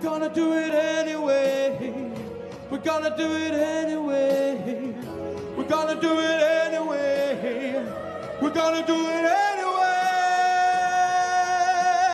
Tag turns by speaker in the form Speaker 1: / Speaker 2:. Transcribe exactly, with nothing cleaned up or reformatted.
Speaker 1: We're gonna do it anyway. We're gonna do it anyway. We're gonna do it anyway. We're gonna do it anyway.